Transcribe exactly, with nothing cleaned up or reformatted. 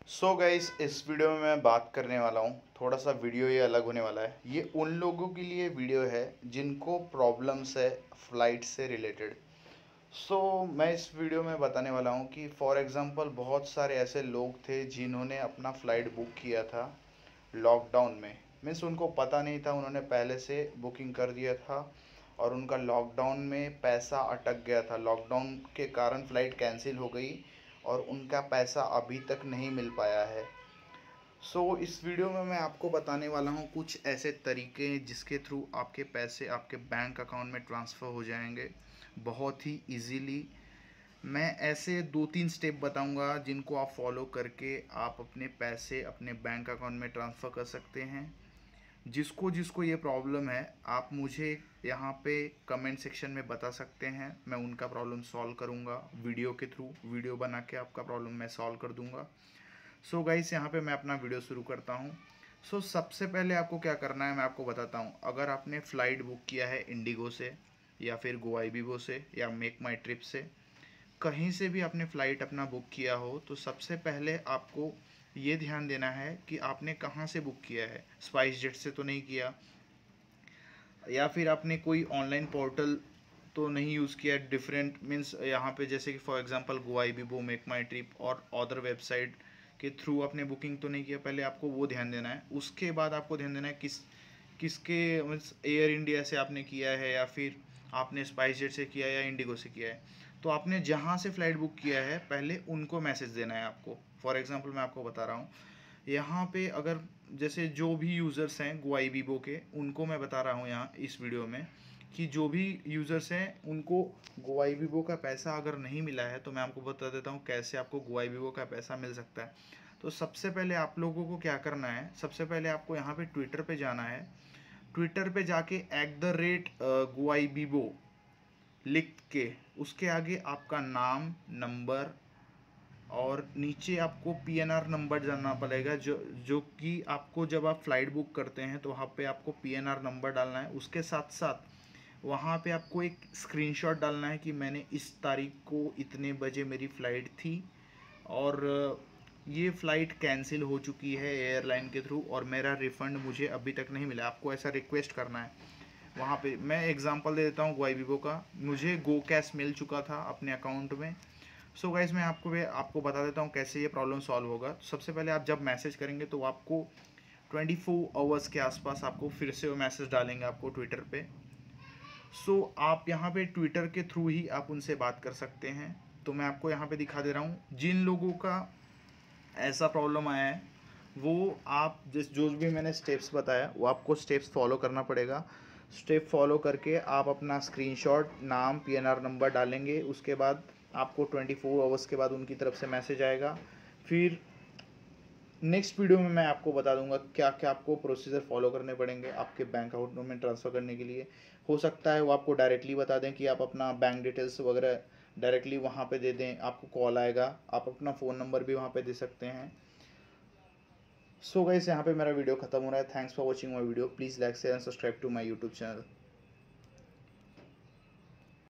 So guys, इस video में मैं बात करने वाला हूँ, थोड़ा सा वीडियो ये अलग होने वाला है। ये उन लोगों के लिए वीडियो है जिनको प्रॉब्लम्स है फ़्लाइट से रिलेटेड। सो मैं इस वीडियो में बताने वाला हूँ कि फॉर एग्ज़ाम्पल बहुत सारे ऐसे लोग थे जिन्होंने अपना फ़्लाइट बुक किया था लॉकडाउन में। मीन्स उनको पता नहीं था, उन्होंने पहले से बुकिंग कर दिया था और उनका लॉकडाउन में पैसा अटक गया था। लॉकडाउन के कारण फ़्लाइट कैंसिल हो गई और उनका पैसा अभी तक नहीं मिल पाया है। सो so, इस वीडियो में मैं आपको बताने वाला हूँ कुछ ऐसे तरीके जिसके थ्रू आपके पैसे आपके बैंक अकाउंट में ट्रांसफ़र हो जाएंगे बहुत ही इजीली। मैं ऐसे दो तीन स्टेप बताऊंगा जिनको आप फॉलो करके आप अपने पैसे अपने बैंक अकाउंट में ट्रांसफ़र कर सकते हैं। जिसको जिसको ये प्रॉब्लम है आप मुझे यहाँ पे कमेंट सेक्शन में बता सकते हैं, मैं उनका प्रॉब्लम सॉल्व करूँगा वीडियो के थ्रू। वीडियो बना के आपका प्रॉब्लम मैं सॉल्व कर दूँगा। सो गाइस, यहाँ पे मैं अपना वीडियो शुरू करता हूँ। सो so, सबसे पहले आपको क्या करना है मैं आपको बताता हूँ। अगर आपने फ़्लाइट बुक किया है इंडिगो से या फिर गोआईबीबो से या मेक माई ट्रिप से, कहीं से भी आपने फ़्लाइट अपना बुक किया हो, तो सबसे पहले आपको ये ध्यान देना है कि आपने कहाँ से बुक किया है। स्पाइस जेट से तो नहीं किया, या फिर आपने कोई ऑनलाइन पोर्टल तो नहीं यूज़ किया डिफरेंट। मीन्स यहाँ पे जैसे कि for example Goibibo, make my trip और अदर वेबसाइट के थ्रू आपने बुकिंग तो नहीं किया। पहले आपको वो ध्यान देना है। उसके बाद आपको ध्यान देना है किस किसके मीन्स एयर इंडिया से आपने किया है या फिर आपने स्पाइस जेट से किया है या इंडिगो से किया है। तो आपने जहाँ से फ़्लाइट बुक किया है पहले उनको मैसेज देना है आपको। फॉर एग्ज़ाम्पल मैं आपको बता रहा हूँ, यहाँ पे अगर जैसे जो भी यूज़र्स हैं गोआईबीबो के, उनको मैं बता रहा हूँ यहाँ इस वीडियो में कि जो भी यूज़र्स हैं उनको गोआईबीबो का पैसा अगर नहीं मिला है तो मैं आपको बता देता हूँ कैसे आपको गोआईबीबो का पैसा मिल सकता है। तो सबसे पहले आप लोगों को क्या करना है, सबसे पहले आपको यहाँ पे ट्विटर पे जाना है। ट्विटर पे जाके एट द रेट गोआईबीबो लिख के उसके आगे आपका नाम, नंबर और नीचे आपको पीएनआर नंबर डालना पड़ेगा, जो जो कि आपको जब आप फ़्लाइट बुक करते हैं तो वहाँ पे आपको पीएनआर नंबर डालना है। उसके साथ साथ वहाँ पे आपको एक स्क्रीनशॉट डालना है कि मैंने इस तारीख को इतने बजे मेरी फ़्लाइट थी और ये फ़्लाइट कैंसिल हो चुकी है एयरलाइन के थ्रू और मेरा रिफ़ंड मुझे अभी तक नहीं मिला। आपको ऐसा रिक्वेस्ट करना है। वहाँ पे मैं एग्जांपल दे देता हूँ गोआईबीबो का। मुझे गो कैश मिल चुका था अपने अकाउंट में। सो गाइस, मैं आपको वे आपको बता देता हूँ कैसे ये प्रॉब्लम सॉल्व होगा। सबसे पहले आप जब मैसेज करेंगे तो आपको ट्वेंटी फोर आवर्स के आसपास आपको फिर से वो मैसेज डालेंगे आपको ट्विटर पे। सो आप यहाँ पे ट्विटर के थ्रू ही आप उनसे बात कर सकते हैं। तो मैं आपको यहाँ पे दिखा दे रहा हूँ जिन लोगों का ऐसा प्रॉब्लम आया है, वो आप जिस जो भी मैंने स्टेप्स बताया वो आपको स्टेप्स फॉलो करना पड़ेगा। स्टेप फॉलो करके आप अपना स्क्रीनशॉट, नाम, पीएनआर नंबर डालेंगे। उसके बाद आपको ट्वेंटी फोर आवर्स के बाद उनकी तरफ से मैसेज आएगा। फिर नेक्स्ट वीडियो में मैं आपको बता दूंगा क्या क्या आपको प्रोसीजर फॉलो करने पड़ेंगे आपके बैंक अकाउंट में ट्रांसफ़र करने के लिए। हो सकता है वो आपको डायरेक्टली बता दें कि आप अपना बैंक डिटेल्स वगैरह डायरेक्टली वहाँ पे दे दें, आपको कॉल आएगा, आप अपना फ़ोन नंबर भी वहाँ पे दे सकते हैं। सो गाइस, यहाँ पे मेरा वीडियो खत्म हो रहा है। Thanks for watching my video. Please like share and subscribe to my YouTube channel.